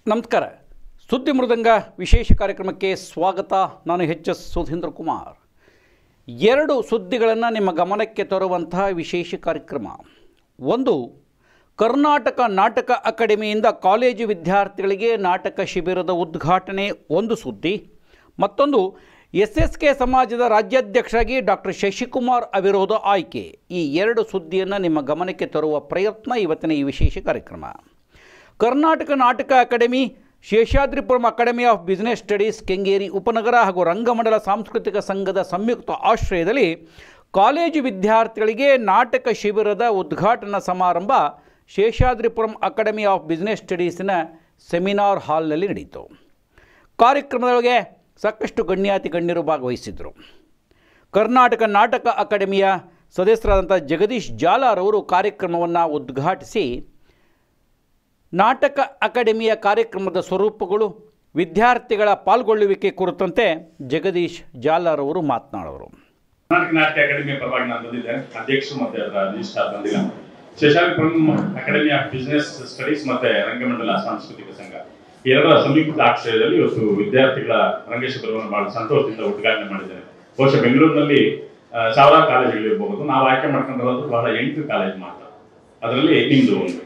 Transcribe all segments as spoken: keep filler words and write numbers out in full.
ನಮಸ್ಕಾರ. ಸುದ್ದಿ ಮೃದಂಗ ವಿಶೇಷ ಕಾರ್ಯಕ್ರಮಕ್ಕೆ ಸ್ವಾಗತ. ನಾನು ಎಚ್ ಎಸ್ ಸುಧೀಂದ್ರ ಕುಮಾರ್. ಎರಡು ಸುದ್ದಿಗಳನ್ನು ನಿಮ್ಮ ಗಮನಕ್ಕೆ ತರುವಂತಹ ವಿಶೇಷ ಕಾರ್ಯಕ್ರಮ. ಒಂದು, ಕರ್ನಾಟಕ ನಾಟಕ ಅಕಾಡೆಮಿಯಿಂದ ಕಾಲೇಜು ವಿದ್ಯಾರ್ಥಿಗಳಿಗೆ ನಾಟಕ ಶಿಬಿರದ ಉದ್ಘಾಟನೆ ಒಂದು ಸುದ್ದಿ. ಮತ್ತೊಂದು, ಎಸ್ ಎಸ್ ಕೆ ಸಮಾಜದ ರಾಜ್ಯಾಧ್ಯಕ್ಷರಾಗಿ ಡಾಕ್ಟರ್ ಶಶಿಕುಮಾರ್ ಅವಿರೋಧ ಆಯ್ಕೆ. ಈ ಎರಡು ಸುದ್ದಿಯನ್ನು ನಿಮ್ಮ ಗಮನಕ್ಕೆ ತರುವ ಪ್ರಯತ್ನ ಇವತ್ತಿನ ಈ ವಿಶೇಷ ಕಾರ್ಯಕ್ರಮ. ಕರ್ನಾಟಕ ನಾಟಕ Academy, Seshadripuram Academy of Business Studies, Kengeri ಉಪನಗರ ಹಾಗೂ ರಂಗಮಂಡಲ ಸಾಂಸ್ಕೃತಿಕ ಸಂಘದ ಸಂಯುಕ್ತ ಆಶ್ರಯದಲ್ಲಿ ಕಾಲೇಜು ವಿದ್ಯಾರ್ಥಿಗಳಿಗೆ ನಾಟಕ ಶಿಬಿರದ ಉದ್ಘಾಟನಾ ಸಮಾರಂಭ ಶೇಷಾದ್ರಿಪುರಂ ಅಕಾಡೆಮಿ ಆಫ್ ಬಿಸಿನೆಸ್ ಸ್ಟಡೀಸಿನ ಸೆಮಿನಾರ್ ಹಾಲ್ನಲ್ಲಿ ನಡೆಯಿತು. ಕಾರ್ಯಕ್ರಮದೊಳಗೆ ಸಾಕಷ್ಟು ಗಣ್ಯಾತಿ ಗಣ್ಯರು ಭಾಗವಹಿಸಿದರು. ಕರ್ನಾಟಕ ನಾಟಕ ಅಕಾಡೆಮಿಯ ಸದಸ್ಯರಾದಂಥ ಜಗದೀಶ್ ಜಾಲಾರವರು ಕಾರ್ಯಕ್ರಮವನ್ನು ಉದ್ಘಾಟಿಸಿ ನಾಟಕ ಅಕಾಡೆಮಿಯ ಕಾರ್ಯಕ್ರಮದ ಸ್ವರೂಪಗಳು, ವಿದ್ಯಾರ್ಥಿಗಳ ಪಾಲ್ಗೊಳ್ಳುವಿಕೆ ಕುರಿತಂತೆ ಜಗದೀಶ್ ಜಾಲಾರವರು ಮಾತನಾಡಿದರು. ಕರ್ನಾಟಕ ನಾಟಕ ಅಕಾಡೆಮಿಯ ಪರವಾಗಿ ನಾನು ಬಂದಿದ್ದೇನೆ. ಅಧ್ಯಕ್ಷರು ಮತ್ತೆ ಅದರ ರಿಜಿಸ್ಟ್ರಾರ್ ಬಂದಿಲ್ಲ. Seshadripuram Academy of Business Studies ಮತ್ತೆ ರಂಗಮಂಡಲ ಸಾಂಸ್ಕೃತಿಕ ಸಂಘ ಎರಡರ ಸಂಯುಕ್ತ ಆಶ್ರಯದಲ್ಲಿ ಇವತ್ತು ವಿದ್ಯಾರ್ಥಿಗಳ ರಂಗಶಿಬಿರವನ್ನು ಬಹಳ ಸಂತೋಷದಿಂದ ಉದ್ಘಾಟನೆ ಮಾಡಿದ್ದೇನೆ. ಬಹುಶಃ ಬೆಂಗಳೂರಿನಲ್ಲಿ ಸಾವಿರಾರು ಕಾಲೇಜುಗಳು ಇರಬಹುದು. ನಾವು ಆಯ್ಕೆ ಮಾಡ್ಕೊಂಡಿರೋದು ಬಹಳ ಎಂಟು ಕಾಲೇಜ್ ಮಾತ್ರ, ಅದರಲ್ಲಿ ನಿಮ್ದು ಒಂದು.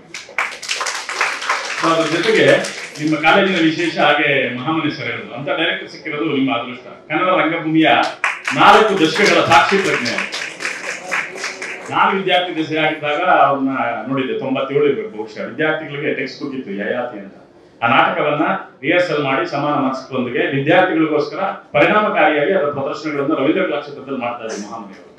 ಅದ್ರ ಜೊತೆಗೆ ನಿಮ್ಮ ಕಾಲೇಜಿನ ವಿಶೇಷ, ಹಾಗೆ ಮಹಾಮನೆ ಸರ್ ಹೇಳಿದ್ರು, ಅಂತ ಡೈರೆಕ್ಟರ್ ಸಿಕ್ಕಿರೋದು ನಿಮ್ಮ ಅದೃಷ್ಟ. ಕನ್ನಡ ರಂಗಭೂಮಿಯ ನಾಲ್ಕು ದಶಕಗಳ ಸಾಕ್ಷಿ ಪ್ರಜ್ಞೆ. ನಾನು ವಿದ್ಯಾರ್ಥಿ ದಶೆ ಆಗಿದ್ದಾಗ ಅವ್ರನ್ನ ನೋಡಿದ್ದೆ, ತೊಂಬತ್ತೇಳು ಇರ್ಬೇಕು ಬಹುಶಃ. ವಿದ್ಯಾರ್ಥಿಗಳಿಗೆ ಟೆಕ್ಸ್ಟ್ ಬುಕ್ ಇತ್ತು ಯಯಾತಿ ಅಂತ. ಆ ನಾಟಕವನ್ನ ರಿಹರ್ಸಲ್ ಮಾಡಿ ಸಮಾನ ಮಾರ್ಕ್ಸ್ಗಳೊಂದಿಗೆ ವಿದ್ಯಾರ್ಥಿಗಳಿಗೋಸ್ಕರ ಪರಿಣಾಮಕಾರಿಯಾಗಿ ಅದರ ಪ್ರದರ್ಶನಗಳನ್ನು ರವೀಂದ್ರ ಕಲಾಕ್ಷೇತ್ರದಲ್ಲಿ ಮಾಡ್ತಾ ಇದ್ದಾರೆ ಮಹಾಮನೆಯವರು.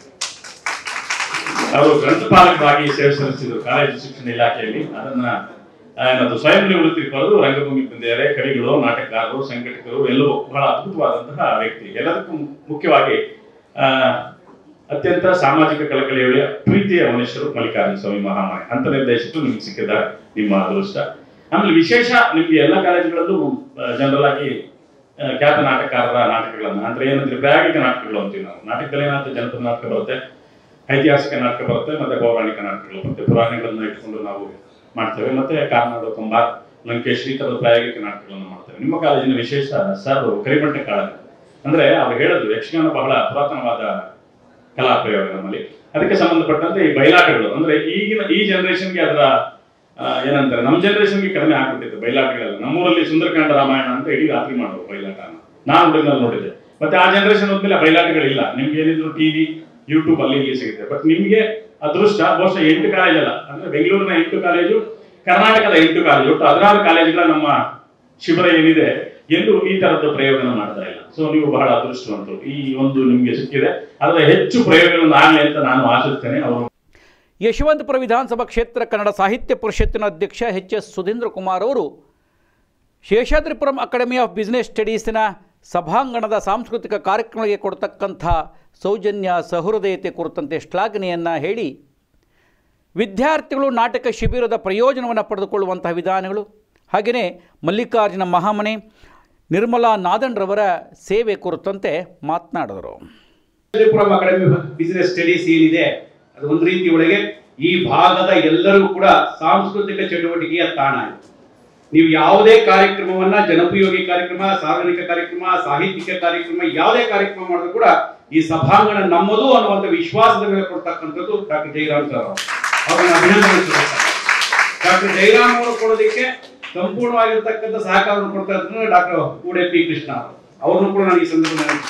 ಅವರು ಗ್ರಂಥಪಾಲಕರಾಗಿ ಸೇವೆ ಸಲ್ಲಿಸಿದ್ರು ಕಾಲೇಜು ಶಿಕ್ಷಣ ಇಲಾಖೆಯಲ್ಲಿ. ಅದನ್ನ ಏನದು ಸ್ವಯಂ ನಿವೃತ್ತಿ ಪಡೆದು ರಂಗಭೂಮಿ ಬಂದಿದ್ದಾರೆ. ಕವಿಗಳು, ನಾಟಕಕಾರರು, ಸಂಘಟಕರು ಎಲ್ಲವೂ ಬಹಳ ಅದ್ಭುತವಾದಂತಹ ವ್ಯಕ್ತಿ. ಎಲ್ಲದಕ್ಕೂ ಮುಖ್ಯವಾಗಿ ಆ ಅತ್ಯಂತ ಸಾಮಾಜಿಕ ಕಳಕಳಿಯ ಪ್ರೀತಿಯ ಮನುಷ್ಯರು ಮಲ್ಲಿಕಾರ್ಜುನ ಸ್ವಾಮಿ ಮಹಾಮನೆ. ಅಂತ ನಿರ್ದೇಶಕರು ನಿಮ್ಗೆ ಸಿಕ್ಕಿದ್ದಾರೆ, ನಿಮ್ಮ ಅದೃಷ್ಟ. ಆಮೇಲೆ ವಿಶೇಷ, ನಿಮ್ಗೆ ಎಲ್ಲ ಕಾಲೇಜುಗಳಲ್ಲೂ ಜನರಲ್ ಆಗಿ ಖ್ಯಾತ ನಾಟಕಕಾರರ ನಾಟಕಗಳನ್ನ, ಅಂದ್ರೆ ಏನಂದ್ರೆ ಪ್ರಾಯೋಗಿಕ ನಾಟಕಗಳು ಅಂತೀವಿ ನಾವು. ನಾಟಕದಲ್ಲಿ ಏನಾಗುತ್ತೆ, ಜನಪದ ನಾಟಕ ಬರುತ್ತೆ, ಐತಿಹಾಸಿಕ ನಾಟಕ ಬರುತ್ತೆ, ಮತ್ತೆ ಪೌರಾಣಿಕ ನಾಟಕಗಳು ಬರುತ್ತೆ. ಪುರಾಣಗಳನ್ನ ಇಟ್ಕೊಂಡು ನಾವು ಮಾಡ್ತೇವೆ. ಮತ್ತೆ ಕಾರ್ನಾಡು, ಕಂಬಾರ್, ಲಂಕೇಶ್ ಈ ತರದ ಪ್ರಾಯೋಗಿಕ ನಾಟಕಗಳನ್ನು ಮಾಡ್ತೇವೆ. ನಿಮ್ಮ ಕಾಲೇಜಿನ ವಿಶೇಷ ಸರ್ ಕರಿಮಂಟ ಕಾಳ, ಅಂದ್ರೆ ಅವ್ರು ಹೇಳಿದ್ರು ಯಕ್ಷಗಾನ ಬಹಳ ಪುರಾತನವಾದ ಕಲಾ ಪ್ರಯೋಗ ನಮ್ಮಲ್ಲಿ. ಅದಕ್ಕೆ ಸಂಬಂಧಪಟ್ಟಂತೆ ಈ ಬಯಲಾಟಗಳು, ಅಂದ್ರೆ ಈಗಿನ ಈ ಜನರೇಷನ್ಗೆ ಅದರ ಏನಂತಾರೆ, ನಮ್ಮ ಜನರೇಷನ್ಗೆ ಕಡಿಮೆ ಆಗ್ಬಿಟ್ಟಿತ್ತು ಬಯಲಾಟಗಳೆಲ್ಲ. ನಮ್ಮೂರಲ್ಲಿ ಸುಂದರಕಾಂಡ ರಾಮಾಯಣ ಅಂತ ಇಡೀ ರಾತ್ರಿ ಮಾಡುವ ಬಯಲಾಟನ ನಾನು ಹುಡುಗನಲ್ಲಿ ನೋಡಿದ್ದೆ. ಮತ್ತೆ ಆ ಜನರೇಷನ್ ಹೋದ್ಮೇಲೆ ಬಯಲಾಟಗಳಿಲ್ಲ. ನಿಮ್ಗೆ ಏನಿದ್ರು ಟಿವಿ, ಯೂಟ್ಯೂಬ್ ಅಲ್ಲಿ ಇಲ್ಲಿ ಸಿಗುತ್ತೆ. ಬಟ್ ನಿಮ್ಗೆ ಅದೃಷ್ಟ, ಬಹುಶಃ ಎಂಟು ಕಾಲೇಜ್ ಅಲ್ಲ, ಅಂದ್ರೆ ಬೆಂಗಳೂರಿನ ಎಂಟು ಕಾಲೇಜು, ಕರ್ನಾಟಕದ ಎಂಟು ಕಾಲೇಜು, ಒಟ್ಟು ಹದಿನಾರು ಕಾಲೇಜುಗಳ ನಮ್ಮ ಶಿಬಿರ ಏನಿದೆ ಎಲ್ಲೂ ಈ ತರದ ಪ್ರಯೋಗನ ಮಾಡ್ತಾ ಇಲ್ಲ. ಸೊ ನೀವು ಬಹಳ ಅದೃಷ್ಟವಂತರು. ಈ ಒಂದು ನಿಮ್ಗೆ ಸಿಕ್ಕಿದೆ, ಅದರ ಹೆಚ್ಚು ಪ್ರಯೋಗಗಳನ್ನು ಆಗಲಿ ಅಂತ ನಾನು ಆಶಿಸ್ತೇನೆ. ಅವರು ಯಶವಂತಪುರ ವಿಧಾನಸಭಾ ಕ್ಷೇತ್ರ ಕನ್ನಡ ಸಾಹಿತ್ಯ ಪರಿಷತ್ತಿನ ಅಧ್ಯಕ್ಷ ಎಚ್ ಎಸ್ ಸುಧೀಂದ್ರ ಕುಮಾರ್ ಅವರು ಶೇಷಾದ್ರಿಪುರಂ ಅಕಾಡೆಮಿ ಆಫ್ ಬಿಸಿನೆಸ್ ಸ್ಟಡೀಸಿನ ಸಭಾಂಗಣದ ಸಾಂಸ್ಕೃತಿಕ ಕಾರ್ಯಕ್ರಮಕ್ಕೆ ಕೊಡ್ತಕ್ಕಂಥ ಸೌಜನ್ಯ, ಸಹೃದಯತೆ ಕುರಿತಂತೆ ಶ್ಲಾಘನೆಯನ್ನು ಹೇಳಿ ವಿದ್ಯಾರ್ಥಿಗಳು ನಾಟಕ ಶಿಬಿರದ ಪ್ರಯೋಜನವನ್ನು ಪಡೆದುಕೊಳ್ಳುವಂತಹ ವಿಧಾನಗಳು, ಹಾಗೆಯೇ ಮಲ್ಲಿಕಾರ್ಜುನ ಮಹಾಮನೆ, ನಿರ್ಮಲಾ ನಾದನ್ರವರ ಸೇವೆ ಕುರಿತಂತೆ ಮಾತನಾಡಿದರು. Seshadripuram Academy of Business Studies ಏನಿದೆ, ಅದು ಒಂದು ರೀತಿ ಒಳಗೆ ಈ ಭಾಗದ ಎಲ್ಲರೂ ಕೂಡ ಸಾಂಸ್ಕೃತಿಕ ಚಟುವಟಿಕೆಯ ತಾಣ. ನೀವು ಯಾವುದೇ ಕಾರ್ಯಕ್ರಮವನ್ನ, ಜನೋಪಯೋಗಿ ಕಾರ್ಯಕ್ರಮ, ಸಾರ್ವಜನಿಕ ಕಾರ್ಯಕ್ರಮ, ಸಾಹಿತ್ಯಿಕ ಕಾರ್ಯಕ್ರಮ, ಯಾವುದೇ ಕಾರ್ಯಕ್ರಮ ಮಾಡಿದ್ರು ಕೂಡ ಈ ಸಭಾಂಗಣ ನಮ್ಮದು ಅನ್ನುವಂಥ ವಿಶ್ವಾಸದ ಮೇಲೆ ಕೊಡ್ತಕ್ಕಂಥದ್ದು ಡಾಕ್ಟರ್ ಜಯರಾಮ್ ಸರ್ ಅವರು. ಅವ್ರನ್ನ ಅಭಿನಂದನೆ. ಡಾಕ್ಟರ್ ಜಯರಾಮ್ ಅವರು ಕೊಡೋದಕ್ಕೆ ಸಂಪೂರ್ಣವಾಗಿರ್ತಕ್ಕಂಥ ಸಹಕಾರವನ್ನು ಕೊಡ್ತಾ ಇದ್ರು ಡಾಕ್ಟರ್ ಕೂಡೆ ಪಿ ಕೃಷ್ಣ ಅವರು. ಅವ್ರನ್ನು ಕೂಡ ನಾನು ಈ ಸಂದರ್ಭದಲ್ಲಿ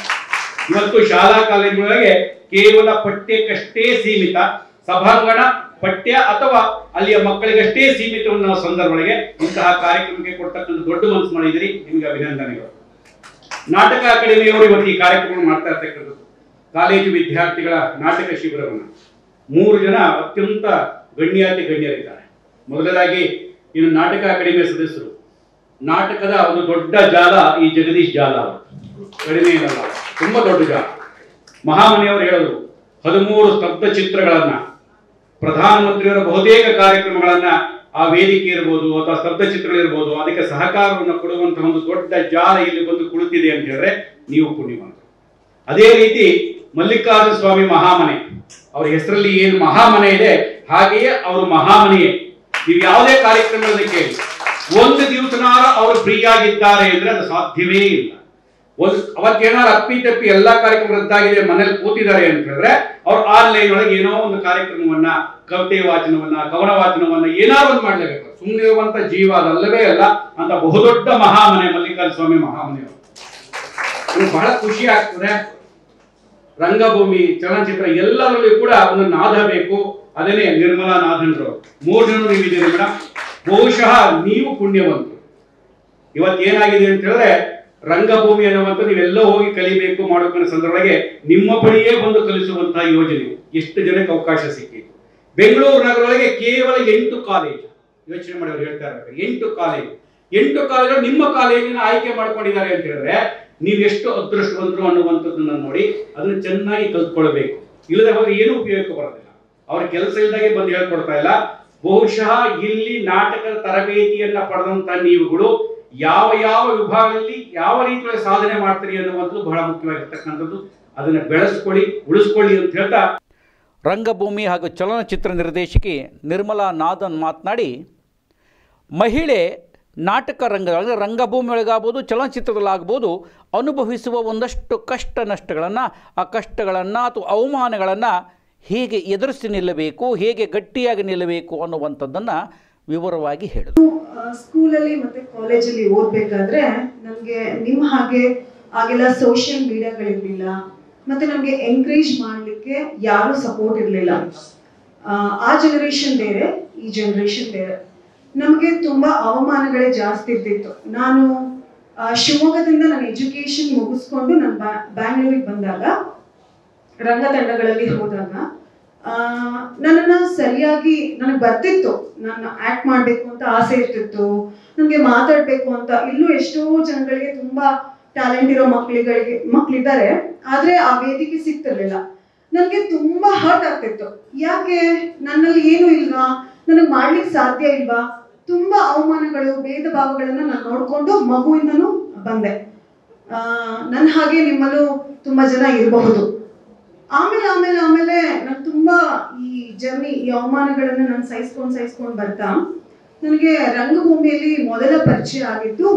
ಇವತ್ತು ಶಾಲಾ ಕಾಲೇಜುಗಳಿಗೆ ಕೇವಲ ಪಠ್ಯಕ್ಕಷ್ಟೇ ಸೀಮಿತ, ಸಭಾಂಗಣ ಪಠ್ಯ ಅಥವಾ ಅಲ್ಲಿಯ ಮಕ್ಕಳಿಗಷ್ಟೇ ಸೀಮಿತವನ್ನು ಸಂದರ್ಭಗಳಿಗೆ ಇಂತಹ ಕಾರ್ಯಕ್ರಮಕ್ಕೆ ಕೊಡ್ತಕ್ಕಂಥ ದೊಡ್ಡ ಮನಸ್ಸು ಮಾಡಿದಿರಿ, ನಿಮಗೆ ಅಭಿನಂದನೆಗಳು. ನಾಟಕ ಅಕಾಡೆಮಿಯವರು ಇವತ್ತು ಈ ಕಾರ್ಯಕ್ರಮ ಮಾಡ್ತಾ ಇರ್ತಕ್ಕಂಥದ್ದು ಕಾಲೇಜು ವಿದ್ಯಾರ್ಥಿಗಳ ನಾಟಕ ಶಿಬಿರವನ್ನು. ಮೂರು ಜನ ಅತ್ಯಂತ ಗಣ್ಯಾತಿ ಗಣ್ಯರಿದ್ದಾರೆ. ಮೊದಲದಾಗಿ ಇನ್ನು ನಾಟಕ ಅಕಾಡೆಮಿಯ ಸದಸ್ಯರು, ನಾಟಕದ ಒಂದು ದೊಡ್ಡ ಜಾಲ ಈ ಜಗದೀಶ್ ಜಾಲ ಅವರು, ಕಡಿಮೆ ಏನಲ್ಲ, ತುಂಬಾ ದೊಡ್ಡ ಜಾಲ. ಮಹಾಮನೆಯವರು ಹೇಳಿದ್ರು, ಹದಿಮೂರು ಸ್ತಬ್ಧ ಚಿತ್ರಗಳನ್ನ, ಪ್ರಧಾನಮಂತ್ರಿಯವರ ಬಹುತೇಕ ಕಾರ್ಯಕ್ರಮಗಳನ್ನ ಆ ವೇದಿಕೆ ಇರ್ಬೋದು ಅಥವಾ ಸ್ತಬ್ಧ ಚಿತ್ರಗಳಿರ್ಬೋದು, ಅದಕ್ಕೆ ಸಹಕಾರವನ್ನು ಕೊಡುವಂತಹ ಒಂದು ದೊಡ್ಡ ಜಾಲ ಇಲ್ಲಿ ಬಂದು ಕುಳಿತಿದೆ ಅಂತ ಹೇಳಿದ್ರೆ ನೀವು ಪುಣ್ಯವಂತರು. ಅದೇ ರೀತಿ ಮಲ್ಲಿಕಾರ್ಜುನ ಸ್ವಾಮಿ ಮಹಾಮನೆ, ಅವರ ಹೆಸರಲ್ಲಿ ಏನು ಮಹಾಮನೆ ಇದೆ ಹಾಗೆಯೇ ಅವರು ಮಹಾಮನೆಯೇ. ನೀವು ಯಾವುದೇ ಕಾರ್ಯಕ್ರಮದಲ್ಲಿ ಕೇಳಿ, ಒಂದು ದಿವಸನಾರ ಅವರು ಫ್ರೀ ಆಗಿದ್ದಾರೆ ಅಂದ್ರೆ ಅದು ಸಾಧ್ಯವೇ ಇಲ್ಲ. ಒಂದು ಅವತ್ತೇನಾರು ಅಪ್ಪಿ ತಪ್ಪಿ ಎಲ್ಲಾ ಕಾರ್ಯಕ್ರಮ ರದ್ದಾಗಿದೆ, ಮನೇಲಿ ಕೂತಿದ್ದಾರೆ ಅಂತ ಹೇಳಿದ್ರೆ ಅವ್ರು ಆನ್ಲೈನ್ ಒಳಗೆ ಏನೋ ಒಂದು ಕಾರ್ಯಕ್ರಮವನ್ನ, ಕವಿತೆ ವಾಚನವನ್ನ, ಕವನ ವಾಚನವನ್ನ ಏನಾದ್ರು ಒಂದು ಮಾಡ್ಲೇಬೇಕು. ಸುಮ್ಮನೆ ಇರುವಂತ ಜೀವ ಅದಲ್ಲವೇ ಅಲ್ಲ ಅಂತ ಬಹುದೊಡ್ಡ ಮಹಾಮನೆ ಮಲ್ಲಿಕಾರ್ಜುನ ಸ್ವಾಮಿ ಮಹಾಮನೆಯವರು. ಬಹಳ ಖುಷಿ ಆಗ್ತದೆ. ರಂಗಭೂಮಿ, ಚಲನಚಿತ್ರ ಎಲ್ಲರಲ್ಲೂ ಕೂಡ ಒಂದು ನಾದ ಬೇಕು. ಅದನ್ನೇ ನಿರ್ಮಲಾ ನಾಥನ್ರು ಮೂರು ಜನ ನೀವಿದ್ದೀರಿ ಮೇಡಮ್. ಬಹುಶಃ ನೀವು ಪುಣ್ಯವಂತರು. ಇವತ್ತೇನಾಗಿದೆ ಅಂತ ಹೇಳಿದ್ರೆ ರಂಗಭೂಮಿ ಅನ್ನುವಂಥ ನೀವೆಲ್ಲ ಹೋಗಿ ಕಲಿಬೇಕು ಮಾಡೋಕೆ ಸಂದರ್ಭಕ್ಕೆ ನಿಮ್ಮ ಬಳಿಯೇ ಬಂದು ಕಲಿಸುವಂತಹ ಯೋಜನೆ ಎಷ್ಟು ಜನಕ್ಕೆ ಅವಕಾಶ ಸಿಕ್ಕಿತ್ತು. ಬೆಂಗಳೂರು ನಗರದೊಳಗೆ ಕೇವಲ ಎಂಟು ಕಾಲೇಜು, ಯೋಚನೆ ಮಾಡಿ ಅವ್ರು ಹೇಳ್ತಾ ಇರ್ತಾರೆ, ಎಂಟು ಕಾಲೇಜು ಎಂಟು ಕಾಲೇಜು ನಿಮ್ಮ ಕಾಲೇಜಿನ ಆಯ್ಕೆ ಮಾಡ್ಕೊಂಡಿದ್ದಾರೆ ಅಂತ ಹೇಳಿದ್ರೆ ನೀವು ಎಷ್ಟು ಅದೃಷ್ಟವಂತರು ಅನ್ನುವಂಥದ್ದನ್ನ ನೋಡಿ ಅದನ್ನ ಚೆನ್ನಾಗಿ ಕಲ್ತ್ಕೊಳ್ಬೇಕು. ಇಲ್ಲದೆ ಹೋದ್ರೆ ಏನು ಉಪಯೋಗ ಬರೋದಿಲ್ಲ. ಅವ್ರ ಕೆಲಸ ಇಲ್ದಾಗೆ ಬಂದು ಹೇಳ್ಕೊಡ್ತಾ ಇಲ್ಲ. ಬಹುಶಃ ಇಲ್ಲಿ ನಾಟಕದ ತರಬೇತಿಯನ್ನ ಪಡೆದಂತ ನೀವುಗಳು ಯಾವ ಯಾವ ವಿಭಾಗದಲ್ಲಿ ಯಾವ ರೀತಿಯ ಸಾಧನೆ ಮಾಡ್ತೀರಿ ಅನ್ನುವಂಥದ್ದು ಬಹಳ ಮುಖ್ಯವಾಗಿರ್ತಕ್ಕಂಥದ್ದು. ಅದನ್ನ ಬೆಳೆಸ್ಕೊಳ್ಳಿ, ಉಳಿಸ್ಕೊಳ್ಳಿ ಅಂತ ಹೇಳ್ತಾ ರಂಗಭೂಮಿ ಹಾಗೂ ಚಲನಚಿತ್ರ ನಿರ್ದೇಶಕಿ ನಿರ್ಮಲಾ ನಾಥನ್ ಮಾತನಾಡಿ, ಮಹಿಳೆ ನಾಟಕ ರಂಗದೊಳಗೆ ರಂಗಭೂಮಿ ಒಳಗಾಗ್ಬೋದು, ಚಲನಚಿತ್ರದಲ್ಲಾಗ್ಬೋದು, ಅನುಭವಿಸುವ ಒಂದಷ್ಟು ಕಷ್ಟ ನಷ್ಟಗಳನ್ನು, ಆ ಕಷ್ಟಗಳನ್ನು ಅಥವಾ ಅವಮಾನಗಳನ್ನು ಹೇಗೆ ಎದುರಿಸಿ ನಿಲ್ಲಬೇಕು, ಹೇಗೆ ಗಟ್ಟಿಯಾಗಿ ನಿಲ್ಲಬೇಕು ಅನ್ನುವಂಥದ್ದನ್ನು ವಿವರವಾಗಿ ಹೇಳಿದರು. ಸ್ಕೂಲಲ್ಲಿ ಮತ್ತು ಕಾಲೇಜಲ್ಲಿ ಓದಬೇಕಾದ್ರೆ ನನಗೆ ನಿಮ್ಮ ಹಾಗೆ ಆಗೆಲ್ಲ ಸೋಷಿಯಲ್ ಮೀಡಿಯಾಗಳಿರಲಿಲ್ಲ, ಮತ್ತು ನಮಗೆ ಎಂಕರೇಜ್ ಮಾಡಲಿಕ್ಕೆ ಯಾರೂ ಸಪೋರ್ಟ್ ಇರಲಿಲ್ಲ. ಆ ಜನರೇಷನ್ ಬೇರೆ, ಈ ಜನರೇಷನ್ ಬೇರೆ. ನಮಗೆ ತುಂಬ ಅವಮಾನಗಳೇ ಜಾಸ್ತಿ ಇರ್ತಿತ್ತು. ನಾನು ಶಿವಮೊಗ್ಗದಿಂದ ನನ್ನ ಎಜುಕೇಶನ್ ಮುಗಿಸ್ಕೊಂಡು ನಾನು ಬ್ಯಾ ಬ್ಯಾಂಗ್ಳೂರಿಗೆ ಬಂದಾಗ, ರಂಗತಂಡಗಳಲ್ಲಿ ಹೋದಾಗ ನನ್ನನ್ನು ಸರಿಯಾಗಿ ನನಗೆ ಬರ್ತಿತ್ತು. ನಾನು ಆ್ಯಕ್ಟ್ ಮಾಡಬೇಕು ಅಂತ ಆಸೆ ಇರ್ತಿತ್ತು, ನನಗೆ ಮಾತಾಡಬೇಕು ಅಂತ. ಇಲ್ಲೂ ಎಷ್ಟೋ ಜನಗಳಿಗೆ ತುಂಬ ಟ್ಯಾಲೆಂಟ್ ಇರೋ ಮಕ್ಕಳಿಗಳಿಗೆ ಮಕ್ಕಳಿದ್ದಾರೆ, ಆದರೆ ಆ ವೇದಿಕೆ ಸಿಗ್ತಿರ್ಲಿಲ್ಲ. ನನಗೆ ತುಂಬ ಹರ್ಟ್ ಆಗ್ತಿತ್ತು. ಯಾಕೆ ನನ್ನಲ್ಲಿ ಏನು ಇಲ್ವಾ, ನನಗೆ ಮಾಡ್ಲಿಕ್ಕೆ ಸಾಧ್ಯ ಇಲ್ವಾ, ತುಂಬ ಅವಮಾನಗಳು, ಭೇದ ಭಾವಗಳನ್ನು ನಾನು ನೋಡಿಕೊಂಡು ಮಗುವಿಂದನೂ ಬಂದೆ. ನನ್ನ ಹಾಗೆ ನಿಮ್ಮಲ್ಲೂ ತುಂಬ ಜನ ಇರಬಹುದು. ಆಮೇಲೆ ಆಮೇಲೆ ಆಮೇಲೆ ನಾನು ತುಂಬ ಈ ಜರ್ನಿ, ಈ ಅವಮಾನಗಳನ್ನು ನಾನು ಸಹಿಸ್ಕೊಂಡು ಸಹಿಸ್ಕೊಂಡು ಬರ್ತಾ ನನಗೆ ರಂಗಭೂಮಿಯಲ್ಲಿ ಮೊದಲ ಪರಿಚಯ ಆಗಿದ್ದು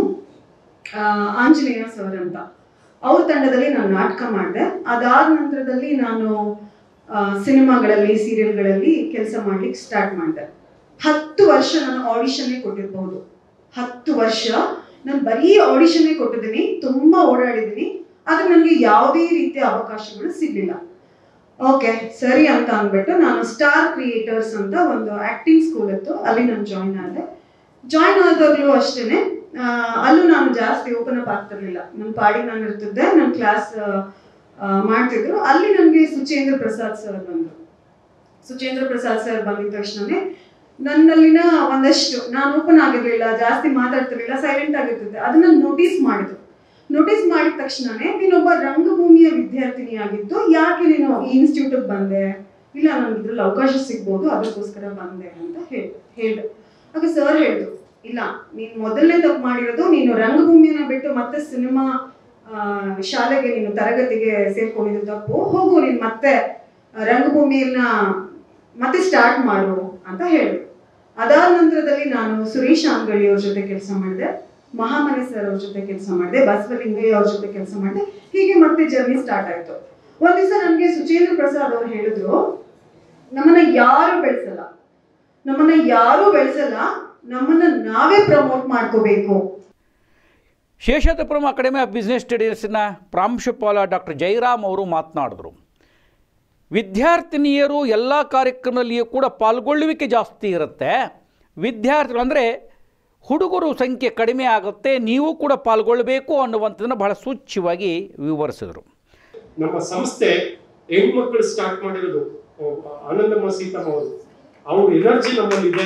ಆಂಜನೇಯ ಸರ್ ಅಂತ. ಅವ್ರ ತಂಡದಲ್ಲಿ ನಾನು ನಾಟಕ ಮಾಡಿದೆ. ಅದಾದ ನಂತರದಲ್ಲಿ ನಾನು ಸಿನಿಮಾಗಳಲ್ಲಿ, ಸೀರಿಯಲ್ಗಳಲ್ಲಿ ಕೆಲಸ ಮಾಡ್ಲಿಕ್ಕೆ ಸ್ಟಾರ್ಟ್ ಮಾಡಿದೆ. ಹತ್ತು ವರ್ಷ ನಾನು ಆಡಿಷನ್ನೇ ಕೊಟ್ಟಿರ್ಬಹುದು. ಹತ್ತು ವರ್ಷ ನಾನು ಬರೀ ಆಡಿಷನ್ನೇ ಕೊಟ್ಟಿದ್ದೀನಿ, ತುಂಬ ಓಡಾಡಿದ್ದೀನಿ, ಆದರೆ ನನಗೆ ಯಾವುದೇ ರೀತಿಯ ಅವಕಾಶಗಳು ಸಿಗಲಿಲ್ಲ. ಓಕೆ ಸರಿ ಅಂತ ಅಂದ್ಬಿಟ್ಟು ನಾನು ಸ್ಟಾರ್ ಕ್ರಿಯೇಟರ್ಸ್ ಅಂತ ಒಂದು ಆ್ಯಕ್ಟಿಂಗ್ ಸ್ಕೂಲ್ ಇತ್ತು, ಅಲ್ಲಿ ನಾನು ಜಾಯಿನ್ ಆದೆ. ಜಾಯಿನ್ ಆದಾಗಲೂ ಅಷ್ಟೇ, ಅಲ್ಲೂ ನಾನು ಜಾಸ್ತಿ ಓಪನ್ ಅಪ್ ಆಗ್ತಿರ್ಲಿಲ್ಲ. ನನ್ನ ಪಾಡಿಗೆ ನಾನು ಇರ್ತಿದ್ದೆ, ನನ್ನ ಕ್ಲಾಸ್ ಮಾಡ್ತಿದ್ರು. ಅಲ್ಲಿ ನನಗೆ ಸುಚೇಂದ್ರ ಪ್ರಸಾದ್ ಸರ್ ಬಂದರು. ಸುಚೇಂದ್ರ ಪ್ರಸಾದ್ ಸರ್ ಬಂದಿದ ತಕ್ಷಣನೇ ನನ್ನಲ್ಲಿನ ಒಂದಷ್ಟು, ನಾನು ಓಪನ್ ಆಗಿರಲಿಲ್ಲ, ಜಾಸ್ತಿ ಮಾತಾಡ್ತಿರ್ಲಿಲ್ಲ, ಸೈಲೆಂಟ್ ಆಗಿರ್ತಿದ್ದೆ, ಅದನ್ನ ನೋಟಿಸ್ ಮಾಡಿದ್ರು. ನೋಟಿಸ್ ಮಾಡಿದ ತಕ್ಷಣನೇ ನೀನೊಬ್ಬ ರಂಗಭೂಮಿಯ ವಿದ್ಯಾರ್ಥಿನಿ ಆಗಿದ್ದು ಯಾಕೆ ನೀನು ಈ ಇನ್ಸ್ಟಿಟ್ಯೂಟಿಗೆ ಬಂದೆ? ಇಲ್ಲ, ನನಗೆ ಇದ್ರಲ್ಲಿ ಅವಕಾಶ ಸಿಗ್ಬೋದು, ಅದಕ್ಕೋಸ್ಕರ ಬಂದೆ ಅಂತ ಹೇಳಿ ಹೇಳ್ದೆ. ಆಗ ಸರ್ ಹೇಳಿದ್ರು, ಇಲ್ಲ, ನೀನು ಮೊದಲನೇ ತಪ್ಪು ಮಾಡಿರೋದು, ನೀನು ರಂಗಭೂಮಿಯನ್ನ ಬಿಟ್ಟು ಮತ್ತೆ ಸಿನಿಮಾ ಶಾಲೆಗೆ ನೀನು ತರಗತಿಗೆ ಸೇರ್ಕೊಂಡಿದ್ದು ತಪ್ಪು. ಹೋಗು, ನೀನು ಮತ್ತೆ ರಂಗಭೂಮಿಯನ್ನ ಮತ್ತೆ ಸ್ಟಾರ್ಟ್ ಮಾಡು ಅಂತ ಹೇಳಿದ್ರು. ಅದಾದ ನಂತರದಲ್ಲಿ ನಾನು ಸುರೇಶ್ ಅಂಗಡಿ ಅವ್ರ ಜೊತೆ ಕೆಲಸ ಮಾಡಿದೆ, ಮಹಾಮನೆ ಸರ್ ಅವ್ರ ಜೊತೆ ಕೆಲಸ ಮಾಡಿದೆ, ಬಸವಲಿಂಗಯ್ಯ ಅವ್ರ ಜೊತೆ ಕೆಲಸ ಮಾಡಿದೆ. ಹೀಗೆ ಮತ್ತೆ ಜರ್ನಿ ಸ್ಟಾರ್ಟ್ ಆಯ್ತು. ಒಂದ್ ದಿವಸ ನನ್ಗೆ ಸುಚೇಂದ್ರ ಪ್ರಸಾದ್ ಅವ್ರು ಹೇಳಿದ್ರು, ನಮ್ಮನ್ನ ಯಾರು ಬೆಳೆಸಲ್ಲ, ನಮ್ಮನ್ನ ಯಾರು ಬೆಳೆಸಲ್ಲ, ನಮ್ಮನ್ನ ನಾವೇ ಪ್ರಮೋಟ್ ಮಾಡ್ಕೋಬೇಕು. ಶೇಷಾದ್ರಿಪುರಂ ಅಕಾಡೆಮಿ ಆಫ್ ಬಿಸ್ನೆಸ್ ಸ್ಟಡೀಸ್ನ ಪ್ರಾಂಶುಪಾಲ ಡಾಕ್ಟರ್ ಜಯರಾಮ್ ಅವರು ಮಾತನಾಡಿದ್ರು. ವಿದ್ಯಾರ್ಥಿನಿಯರು ಎಲ್ಲ ಕಾರ್ಯಕ್ರಮದಲ್ಲಿಯೂ ಕೂಡ ಪಾಲ್ಗೊಳ್ಳುವಿಕೆ ಜಾಸ್ತಿ ಇರುತ್ತೆ. ವಿದ್ಯಾರ್ಥಿಗಳು ಅಂದರೆ ಹುಡುಗರು ಸಂಖ್ಯೆ ಕಡಿಮೆ ಆಗುತ್ತೆ, ನೀವು ಕೂಡ ಪಾಲ್ಗೊಳ್ಳಬೇಕು ಅನ್ನುವಂಥದ್ದನ್ನು ಬಹಳ ಸೂಚ್ಯವಾಗಿ ವಿವರಿಸಿದರು. ನಮ್ಮ ಸಂಸ್ಥೆ ಹೆಣ್ಮಕ್ಳು ಸ್ಟಾರ್ಟ್ ಮಾಡಿರೋದು ಆನಂದಮ್ಮ ಸೀತಮ್ಮ ಅವರು. ಅವ್ರ ಎನರ್ಜಿ ನಮ್ಮಲ್ಲಿದೆ.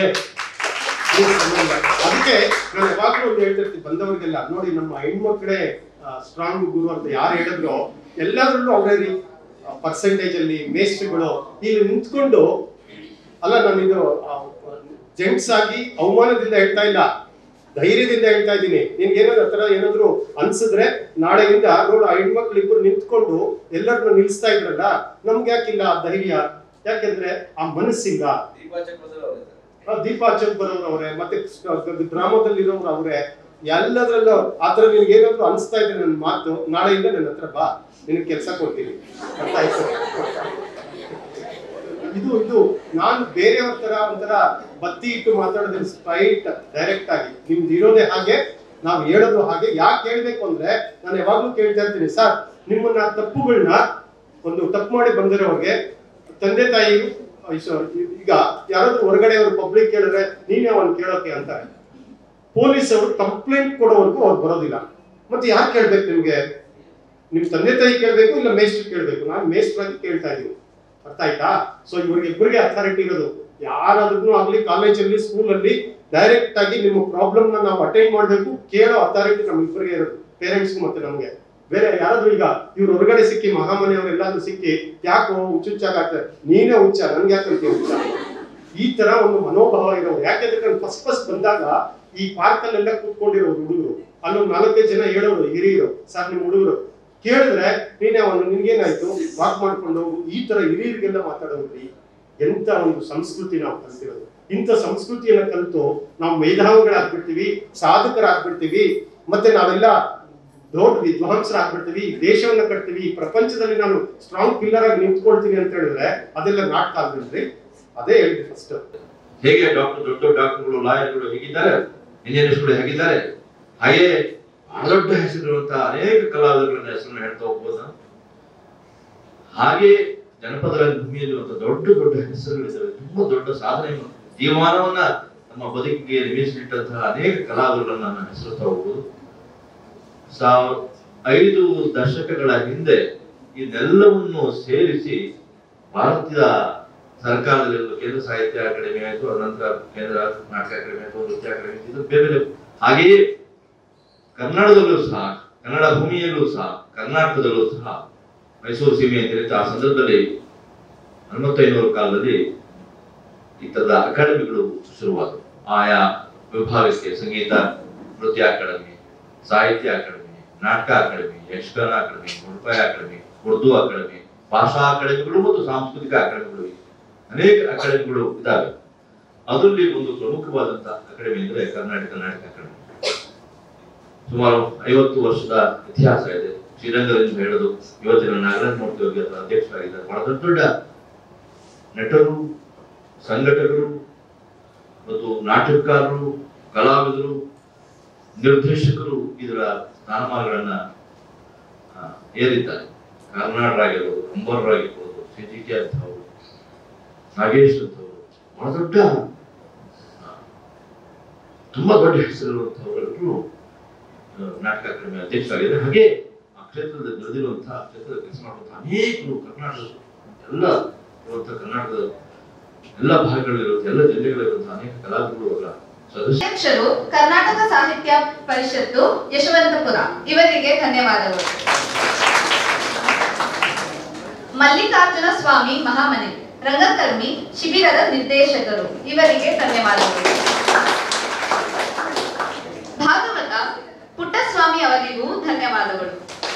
ಅದಕ್ಕೆ ನಾನು ಯಾವಾಗಲೂ ಒಂದು ಹೇಳ್ತಿರ್ತೀನಿ ಬಂದವರಿಗೆಲ್ಲ, ನೋಡಿ ನಮ್ಮ ಹೆಣ್ಮಕ್ಳೇ ಸ್ಟ್ರಾಂಗ್ ಗುರು ಅಂತ ಯಾರು ಹೇಳಿದ್ರು, ಎಲ್ಲದರಲ್ಲೂ ಅವರೇ ಪರ್ಸೆಂಟೇಜ್ ಅಲ್ಲಿ ಮೇಸ್ಟ್ರಿಗಳು ಇಲ್ಲಿ ನಿಂತ್ಕೊಂಡು, ಅಲ್ಲ ನಾನಿದು ಜೆಂಟ್ಸ್ ಆಗಿ ಅವಮಾನದಿಂದ ಹೇಳ್ತಾ ಇಲ್ಲ, ಧೈರ್ಯದಿಂದ ಹೇಳ್ತಾ ಇದ್ದೀನಿ. ನಿನ್ಗೆ ಏನಾದ್ರು ಆ ತರ ಏನಾದ್ರು ಅನ್ಸಿದ್ರೆ ನಾಳೆಯಿಂದ ನೋಡು, ಆ ಹೆಣ್ಮಕ್ಳು ಇಬ್ಬರು ನಿಂತ್ಕೊಂಡು ಎಲ್ಲರನ್ನ ನಿಲ್ಸ್ತಾ ಇದ್ರಲ್ಲ, ನಮ್ಗೆ ಯಾಕಿಲ್ಲ ಆ ಧೈರ್ಯ? ಯಾಕೆಂದ್ರೆ ಆ ಮನಸ್ಸಿಲ್ಲ. ದೀಪಾ ಚಂಪರವ್ರು ಅವರೇ, ಮತ್ತೆ ಗ್ರಾಮದಲ್ಲಿರೋರು ಅವರೇ, ಎಲ್ಲದರಲ್ಲೂ ಆತರ ನಿನ್ಗೆ ಏನಾದ್ರು ಅನಿಸ್ತಾ ಇದೆ ನನ್ನ ಮಾತು, ನಾಳೆಯಿಂದ ನನ್ನ ಹತ್ರ ಬಾ, ನಿನಗೆ ಕೆಲಸ ಕೊಡ್ತೀನಿ. ಅರ್ಥ ಆಯ್ತು? ಇದು ಇದು ನಾನು ಬೇರೆಯವ್ರ ತರ ಒಂಥರ ಬತ್ತಿ ಇಟ್ಟು ಮಾತಾಡೋದ್ರೆ ಸ್ಟ್ರೈಟ್ ಡೈರೆಕ್ಟ್ ಆಗಿ ನಿಮ್ದು ಇರೋದೇ ಹಾಗೆ, ನಾವು ಹೇಳೋದು ಹಾಗೆ. ಯಾಕೆ ಹೇಳ್ಬೇಕು ಅಂದ್ರೆ ನಾನು ಯಾವಾಗ್ಲೂ ಕೇಳ್ತಾ ಇರ್ತೀನಿ, ಸರ್ ನಿಮ್ಮನ್ನ ತಪ್ಪುಗಳನ್ನ ಒಂದು ತಪ್ಪು ಮಾಡಿ ಬಂದಿರೋರಿಗೆ ತಂದೆ ತಾಯಿ ಈಗ ಯಾರಾದ್ರೂ ಹೊರಗಡೆ ಅವರು ಪಬ್ಲಿಕ್ ಕೇಳಿದ್ರೆ ನೀನೇ ಅವ್ನು ಕೇಳೋಕೆ ಅಂತಾರೆ. ಪೊಲೀಸ್ ಅವರು ಕಂಪ್ಲೇಂಟ್ ಕೊಡೋವರೆಗೂ ಅವ್ರು ಬರೋದಿಲ್ಲ. ಮತ್ತೆ ಯಾರು ಕೇಳ್ಬೇಕು ನಿಮ್ಗೆ? ನಿಮ್ ತಂದೆ ತಾಯಿ ಕೇಳ್ಬೇಕು, ಇಲ್ಲ ಮೇಸ್ಟ್ರು ಕೇಳ್ಬೇಕು. ನಾನು ಮೇಸ್ಟ್ರಾಗಿ ಕೇಳ್ತಾ ಇದೀನಿ. ಅರ್ಥ ಆಯ್ತಾ? ಸೊ ಇವ್ರಿಗೆ ಇಬ್ಬರಿಗೆ ಅಥಾರಿಟಿ ಇರೋದು. ಯಾರಾದ್ರೂ ಆಗ್ಲಿ ಕಾಲೇಜಲ್ಲಿ ಸ್ಕೂಲಲ್ಲಿ ಡೈರೆಕ್ಟ್ ಆಗಿ ನಿಮ್ಮ ಪ್ರಾಬ್ಲಮ್ ನ ನಾವು ಅಟೆಂಡ್ ಮಾಡ್ಬೇಕು, ಕೇಳೋ ಅಥಾರಿಟಿ ನಮ್ ಇಬ್ಬರಿಗೆ ಇರೋದು, ಪೇರೆಂಟ್ಸ್ ಮತ್ತೆ ನಮ್ಗೆ. ಬೇರೆ ಯಾರಾದ್ರೂ ಈಗ ಇವ್ರು ಹೊರಗಡೆ ಸಿಕ್ಕಿ ಮಹಾಮನೆಯವ್ರು ಎಲ್ಲಾದ್ರೂ ಸಿಕ್ಕಿ ಯಾಕೋ ಹುಚ್ಚುಚ್ಚಾಗತ್ತೆ, ನೀನೇ ಹುಚ್ಚ, ನನ್ಗೆ ಯಾಕೆ ಹುಚ್ಚ, ಈ ತರ ಒಂದು ಮನೋಭಾವ ಇರೋರು. ಯಾಕೆಂದ್ರೆ ಫಸ್ಟ್ ಫಸ್ಟ್ ಬಂದಾಗ ಈ ಪಾರ್ಕ್ ಅಲ್ಲೆಲ್ಲ ಕೂತ್ಕೊಂಡಿರೋ ಹುಡುಗರು, ಅಲ್ಲೊಂದು ನಾಲ್ಕೈದು ಜನ ಹೇಳೋರು ಹಿರಿಯರು, ಸರ್ ನಿಮ್ ಹುಡುಗರು ಕೇಳಿದ್ರೆ ನೀನೇ ಅವನು ನಿನ್ಗೇನಾಯ್ತು ವಾಕ್ ಮಾಡ್ಕೊಂಡು ಹೋಗು, ಈ ತರ ಹಿರಿಯರಿಗೆಲ್ಲ ಮಾತಾಡೋದ್ರಿ. ಎಂತ ಒಂದು ಸಂಸ್ಕೃತಿ ನಾವು ಕಲ್ತಿರೋದು. ಇಂಥ ಸಂಸ್ಕೃತಿಯನ್ನ ಕಲಿತು ನಾವು ಮೇಧಾವಿಗಳಾಗ್ಬಿಡ್ತೀವಿ, ಸಾಧಕರಾಗ್ಬಿಡ್ತೀವಿ, ಮತ್ತೆ ನಾವೆಲ್ಲ ದೊಡ್ಡ ವಿದ್ವಾಂಸರಾಗ್ಬಿಡ್ತೀವಿ, ದೇಶವನ್ನ ಕಟ್ತೀವಿ, ಈ ಪ್ರಪಂಚದಲ್ಲಿ ನಾನು ಸ್ಟ್ರಾಂಗ್ ಪಿಲ್ಲರ್ ಆಗಿ ನಿಂತ್ಕೊಳ್ತೀನಿ ಅಂತ ಹೇಳಿದ್ರೆ ಅದೆಲ್ಲ ನಾಟಕ ಆಗ್ಬಿಡ್ರಿ. ಅದೇ ಹೇಳಿದ್ವಿ ಫಸ್ಟ್. ಹೇಗೆ ಡಾಕ್ಟರ್ ದೊಡ್ಡ ದೊಡ್ಡ ಡಾಕ್ಟರ್ಗಳು, ಲಾಯರ್ಗಳು ಹೇಗಿದ್ದಾರೆ, ಇಂಜಿನಿಯರ್ಸ್ಗಳು ಹೇಗಿದ್ದಾರೆ, ಹಾಗೆ ದೊಡ್ಡ ಹೆಸರಿರುವಂತಹ ಅನೇಕ ಕಲಾವಿದರನ್ನ ಹೆಸರನ್ನು ಹೇಳ್ತಾ ಹೋಗ್ಬೋದು. ಹಾಗೆ ಜನಪದ ರಂಗಭೂಮಿಯಲ್ಲಿರುವಂತಹ ದೊಡ್ಡ ದೊಡ್ಡ ಹೆಸರುಗಳಿದ್ದಾವೆ, ತುಂಬಾ ದೊಡ್ಡ ಸಾಧನೆ, ಜೀವಮಾನವನ್ನ ನಮ್ಮ ಬದುಕಿಗೆ ಮೀಸಲಿಟ್ಟಂತಹ ಅನೇಕ ಕಲಾವಿದರನ್ನ ನಾನು ಹೆಸರುತ್ತಾ ಹೋಗ್ಬೋದು. ಸಾವಿರ ಐದು ದಶಕಗಳ ಹಿಂದೆ ಇದೆಲ್ಲವನ್ನು ಸೇರಿಸಿ ಭಾರತೀಯ ಸರ್ಕಾರದಲ್ಲಿರುವ ಕೇಂದ್ರ ಸಾಹಿತ್ಯ ಅಕಾಡೆಮಿ ಆಯಿತು, ಅನಂತರ ಕೇಂದ್ರ ನಾಟಕ ಅಕಾಡೆಮಿ ಆಯಿತು, ನೃತ್ಯ ಅಕಾಡೆಮಿ, ಇದು ಬೇರೆ ಬೇರೆ. ಹಾಗೆಯೇ ಕನ್ನಡದಲ್ಲೂ ಸಹ, ಕನ್ನಡ ಭೂಮಿಯಲ್ಲೂ ಸಹ, ಕರ್ನಾಟಕದಲ್ಲೂ ಸಹ ಮೈಸೂರು ಸೀಮೆ ಅಂತ ಆ ಸಂದರ್ಭದಲ್ಲಿ ಹನುಮಂತಯ್ಯನವರ ಕಾಲದಲ್ಲಿ ಈ ತರದ ಅಕಾಡೆಮಿಗಳು ಶುರುವಾದವು. ಆಯಾ ವಿಭಾಗಕ್ಕೆ ಸಂಗೀತ ನೃತ್ಯ ಅಕಾಡೆಮಿ, ಸಾಹಿತ್ಯ ಅಕಾಡೆಮಿ, ನಾಟಕ ಅಕಾಡೆಮಿ, ಯಕ್ಷಗಾನ ಅಕಾಡೆಮಿ, ಉಡುಪಾಯ ಅಕಾಡೆಮಿ, ಉರ್ದು ಅಕಾಡೆಮಿ, ಭಾಷಾ ಅಕಾಡೆಮಿಗಳು ಮತ್ತು ಸಾಂಸ್ಕೃತಿಕ ಅಕಾಡೆಮಿಗಳು, ಅನೇಕ ಅಕಾಡೆಮಿಗಳು ಇದ್ದಾವೆ. ಅದರಲ್ಲಿ ಒಂದು ಪ್ರಮುಖವಾದಂತಹ ಅಕಾಡೆಮಿ ಅಂದ್ರೆ ಕರ್ನಾಟಕ ನಾಟಕ ಅಕಾಡೆಮಿ. ಸುಮಾರು ಐವತ್ತು ವರ್ಷದ ಇತಿಹಾಸ ಇದೆ. ಶ್ರೀರಂಗದಿಂದ ಹೇಳೋದು ಇವತ್ತಿನ ನಾಗರಾಜ್ ಮೂರ್ತಿ ಅವರಿಗೆ ಅದರ ಅಧ್ಯಕ್ಷರಾಗಿದ್ದಾರೆ. ಬಹಳ ದೊಡ್ಡ ದೊಡ್ಡ ನಟರು, ಸಂಘಟಕರು ಮತ್ತು ನಾಟಕಕಾರರು, ಕಲಾವಿದರು, ನಿರ್ದೇಶಕರು ಇದರ ಸ್ಥಾನಮಾನಗಳನ್ನ ಏರಿದ್ದಾರೆ. ಕರ್ನಾಟಕರಾಗಿರ್ಬೋದು, ಅಂಬರ್ರಾಗಿರ್ಬೋದು, ಸಿ ಜಿ ಟಿ ಅಂತವರು, ನಾಗೇಶ್ ಅಂತವರು, ಬಹಳ ದೊಡ್ಡ ತುಂಬಾ ದೊಡ್ಡ ಹೆಸರಿರುವಂತಹವರೆಲ್ಲರೂ ನಾಟಕ ಅಕಾಡೆಮಿ ಅಧ್ಯಕ್ಷರಾಗಿದ್ದಾರೆ. ಹಾಗೆ ಆ ಕ್ಷೇತ್ರದಲ್ಲಿ ನಡೆದಿರುವಂತಹ ಕ್ಷೇತ್ರದ ಕೆಲಸ ಮಾಡುವಂತಹ ಅನೇಕರು ಕರ್ನಾಟಕದ ಎಲ್ಲ ಇರುವಂತಹ ಕರ್ನಾಟಕದ ಎಲ್ಲ ಭಾಗಗಳಲ್ಲಿರುವಂತಹ ಎಲ್ಲ ಜಿಲ್ಲೆಗಳಿರುವಂತಹ ಅನೇಕ ಕಲಾವಿದರು ಅವರ ಅಧ್ಯಕ್ಷರು ಕರ್ನಾಟಕ ಸಾಹಿತ್ಯ ಪರಿಷತ್ತು ಯಶವಂತಪುರ ಇವರಿಗೆ ಧನ್ಯವಾದಗಳು. ಮಲ್ಲಿಕಾರ್ಜುನ ಸ್ವಾಮಿ ಮಹಾಮನೆ ರಂಗಕರ್ಮಿ ಶಿಬಿರದ ನಿರ್ದೇಶಕರು ಇವರಿಗೆ ಧನ್ಯವಾದಗಳು. ಭಾಗವತ ಪುಟ್ಟಸ್ವಾಮಿ ಅವರಿಗೂ ಧನ್ಯವಾದಗಳು.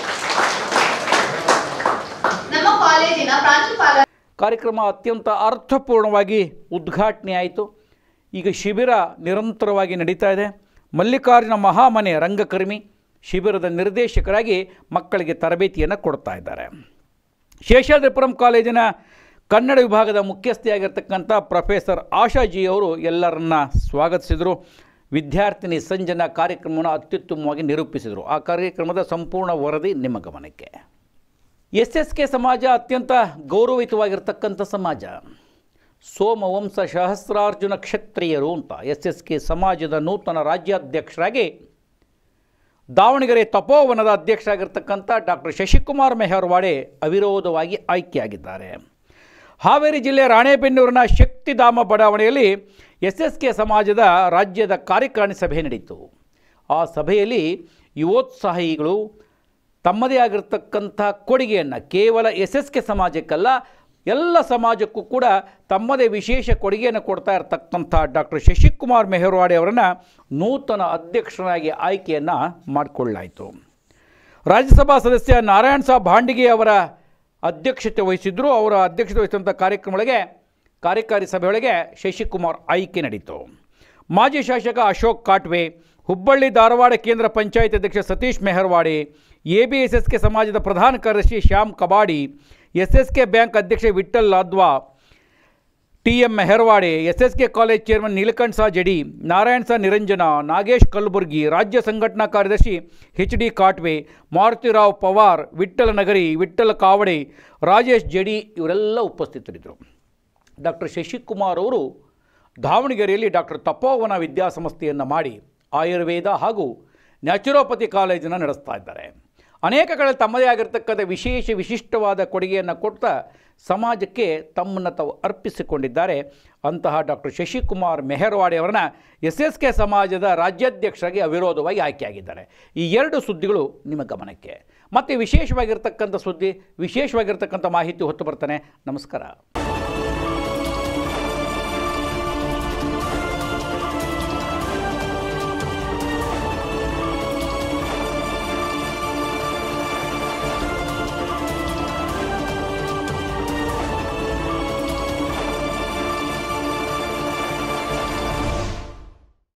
ನಮ್ಮ ಕಾಲೇಜಿನ ಪ್ರಾಂಶುಪಾಲ ಕಾರ್ಯಕ್ರಮ ಅತ್ಯಂತ ಅರ್ಥಪೂರ್ಣವಾಗಿ ಉದ್ಘಾಟನೆ ಆಯಿತು. ಈಗ ಶಿಬಿರ ನಿರಂತರವಾಗಿ ನಡೀತಾ ಇದೆ. ಮಲ್ಲಿಕಾರ್ಜುನ ಮಹಾಮನೆ ರಂಗಕರ್ಮಿ ಶಿಬಿರದ ನಿರ್ದೇಶಕರಾಗಿ ಮಕ್ಕಳಿಗೆ ತರಬೇತಿಯನ್ನು ಕೊಡ್ತಾ ಇದ್ದಾರೆ. ಶೇಷಾದ್ರಿಪುರಂ ಕಾಲೇಜಿನ ಕನ್ನಡ ವಿಭಾಗದ ಮುಖ್ಯಸ್ಥೆಯಾಗಿರ್ತಕ್ಕಂಥ ಪ್ರೊಫೆಸರ್ ಆಶಾಜಿ ಅವರು ಎಲ್ಲರನ್ನ ಸ್ವಾಗತಿಸಿದರು. ವಿದ್ಯಾರ್ಥಿನಿ ಸಂಜನಾ ಕಾರ್ಯಕ್ರಮವನ್ನು ಅತ್ಯುತ್ತಮವಾಗಿ ನಿರೂಪಿಸಿದರು. ಆ ಕಾರ್ಯಕ್ರಮದ ಸಂಪೂರ್ಣ ವರದಿ ನಿಮ್ಮ ಗಮನಕ್ಕೆ. ಎಸ್ ಎಸ್ ಕೆ ಸಮಾಜ ಅತ್ಯಂತ ಗೌರವಯುತವಾಗಿರ್ತಕ್ಕಂಥ ಸಮಾಜ. ಸೋಮವಂಶ ಸಹಸ್ರಾರ್ಜುನ ಕ್ಷತ್ರಿಯರು ಅಂತ ಎಸ್ ಎಸ್ ಕೆ ಸಮಾಜದ ನೂತನ ರಾಜ್ಯಾಧ್ಯಕ್ಷರಾಗಿ ದಾವಣಗೆರೆ ತಪೋವನದ ಅಧ್ಯಕ್ಷರಾಗಿರ್ತಕ್ಕಂಥ ಡಾಕ್ಟರ್ ಶಶಿಕುಮಾರ್ ಮೆಹರ್ವಾಡೆ ಅವಿರೋಧವಾಗಿ ಆಯ್ಕೆಯಾಗಿದ್ದಾರೆ. ಹಾವೇರಿ ಜಿಲ್ಲೆ ರಾಣೆಬೆನ್ನೂರಿನ ಶಕ್ತಿಧಾಮ ಬಡಾವಣೆಯಲ್ಲಿ ಎಸ್ ಎಸ್ ಕೆ ಸಮಾಜದ ರಾಜ್ಯದ ಕಾರ್ಯಕಾರಿಣಿ ಸಭೆ ನಡೆಯಿತು. ಆ ಸಭೆಯಲ್ಲಿ ಯುವೋತ್ಸಾಹಿಗಳು ತಮ್ಮದೇ ಆಗಿರ್ತಕ್ಕಂಥ ಕೊಡುಗೆಯನ್ನು ಕೇವಲ ಎಸ್ ಎಸ್ ಕೆ ಸಮಾಜಕ್ಕಲ್ಲ ಎಲ್ಲ ಸಮಾಜಕ್ಕೂ ಕೂಡ ತಮ್ಮದೇ ವಿಶೇಷ ಕೊಡುಗೆಯನ್ನು ಕೊಡ್ತಾ ಇರತಕ್ಕಂಥ ಡಾಕ್ಟರ್ ಶಶಿಕುಮಾರ್ ಮೆಹರ್ವಾಡೆ ಅವರನ್ನು ನೂತನ ಅಧ್ಯಕ್ಷರಾಗಿ ಆಯ್ಕೆಯನ್ನು ಮಾಡಿಕೊಳ್ಳಲಾಯಿತು. ರಾಜ್ಯಸಭಾ ಸದಸ್ಯ ನಾರಾಯಣ ಸಾಬ್ ಭಾಂಡಿಗೆ ಅವರ ಅಧ್ಯಕ್ಷತೆ ವಹಿಸಿದ್ದರು. ಅವರ ಅಧ್ಯಕ್ಷತೆ ವಹಿಸಿದಂಥ ಕಾರ್ಯಕ್ರಮಗಳಿಗೆ ಕಾರ್ಯಕಾರಿ ಸಭೆಯೊಳಗೆ ಶಶಿಕುಮಾರ್ ಆಯ್ಕೆ ನಡೆಯಿತು. ಮಾಜಿ ಶಾಸಕ ಅಶೋಕ್ ಕಾಟ್ವೆ, ಹುಬ್ಬಳ್ಳಿ ಧಾರವಾಡ ಕೇಂದ್ರ ಪಂಚಾಯತ್ ಅಧ್ಯಕ್ಷ Satish Meharwade, A B S S K ಸಮಾಜದ ಪ್ರಧಾನ ಕಾರ್ಯದರ್ಶಿ Shyam Kabadi, S S K bank ಅಧ್ಯಕ್ಷ Vithal Ladwa, T M Meharwade, S S K college chairman Neelakantha Sa Jadi, Narayana Sa Niranjana, Nagesh Kalaburgi, ರಾಜ್ಯ ಸಂಘಟನಾ ಕಾರ್ಯದರ್ಶಿ ಎಚ್ ಡಿ ಕಾಟ್ವೆ, ಮಾರುತಿರಾವ್ ಪವಾರ್, ವಿಠ್ಠಲ ನಗರಿ, ವಿಠ್ಠಲ ಕಾವಡೆ, ರಾಜೇಶ್ ಜಡಿ ಇವರೆಲ್ಲ ಉಪಸ್ಥಿತರಿದ್ದರು. ಡಾಕ್ಟರ್ ಶಶಿಕುಮಾರ್ ಅವರು ದಾವಣಗೆರೆಯಲ್ಲಿ ಡಾಕ್ಟರ್ ತಪೋವನ ವಿದ್ಯಾಸಂಸ್ಥೆಯನ್ನು ಮಾಡಿ ಆಯುರ್ವೇದ ಹಾಗೂ ನ್ಯಾಚುರೋಪತಿ ಕಾಲೇಜನ್ನು ನಡೆಸ್ತಾ ಇದ್ದಾರೆ. ಅನೇಕ ಕಡೆ ತಮ್ಮದೇ ಆಗಿರತಕ್ಕಂಥ ವಿಶೇಷ ವಿಶಿಷ್ಟವಾದ ಕೊಡುಗೆಯನ್ನು ಕೊಡ್ತಾ ಸಮಾಜಕ್ಕೆ ತಮ್ಮನ್ನು ತಾವು ಅರ್ಪಿಸಿಕೊಂಡಿದ್ದಾರೆ. ಅಂತಹ ಡಾಕ್ಟರ್ ಶಶಿಕುಮಾರ್ ಮೆಹರ್ವಾಡೆ ಅವರನ್ನ ಎಸ್ ಎಸ್ ಕೆ ಸಮಾಜದ ರಾಜ್ಯಾಧ್ಯಕ್ಷರಾಗಿ ಅವಿರೋಧವಾಗಿ ಆಯ್ಕೆಯಾಗಿದ್ದಾರೆ. ಈ ಎರಡು ಸುದ್ದಿಗಳು ನಿಮ್ಮ ಗಮನಕ್ಕೆ. ಮತ್ತು ವಿಶೇಷವಾಗಿರ್ತಕ್ಕಂಥ ಸುದ್ದಿ, ವಿಶೇಷವಾಗಿರ್ತಕ್ಕಂಥ ಮಾಹಿತಿ ಹೊತ್ತು ಬರ್ತಾನೆ. ನಮಸ್ಕಾರ.